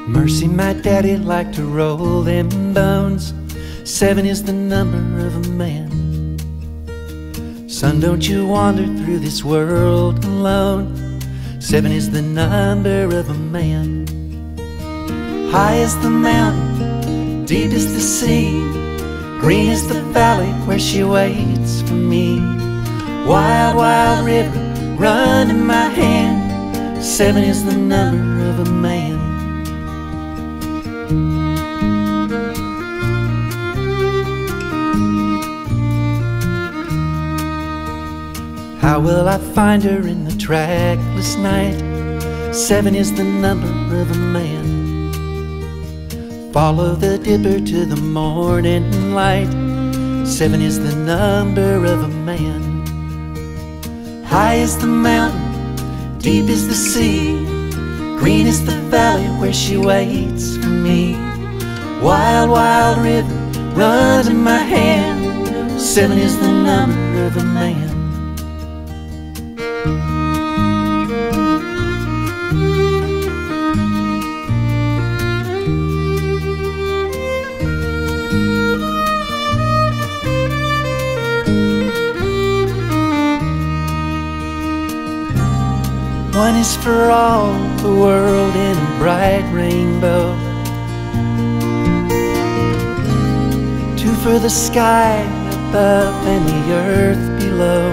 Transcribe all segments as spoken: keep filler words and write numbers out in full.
Mercy, my daddy liked to roll them bones. Seven is the number of a man. Son, don't you wander through this world alone. Seven is the number of a man. High is the mountain, deep is the sea, green is the valley where she waits for me. Wild, wild river, run in my hand. Seven is the number of a man. How will I find her in the trackless night? Seven is the number of a man. Follow the dipper to the morning light. Seven is the number of a man. High is the mountain, deep is the sea, green is the valley where she waits for me. Wild, wild river, run in my hand. Seven is the number of a man. One is for all the world in a bright rainbow. Two for the sky above and the earth below.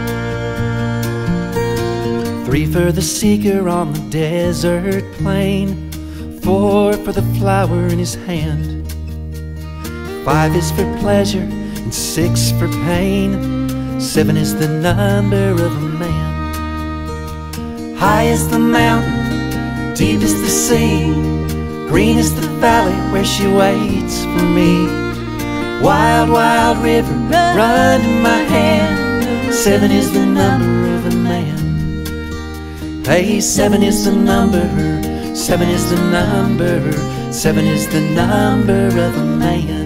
Three for the seeker on the desert plain. Four for the flower in his hand. Five is for pleasure and six for pain. Seven is the number of a man. High is the mountain, deep is the sea, green is the valley where she waits for me. Wild, wild river, run in my hand. Seven is the number of a man. Hey, seven is the number, seven is the number, seven is the number of a man.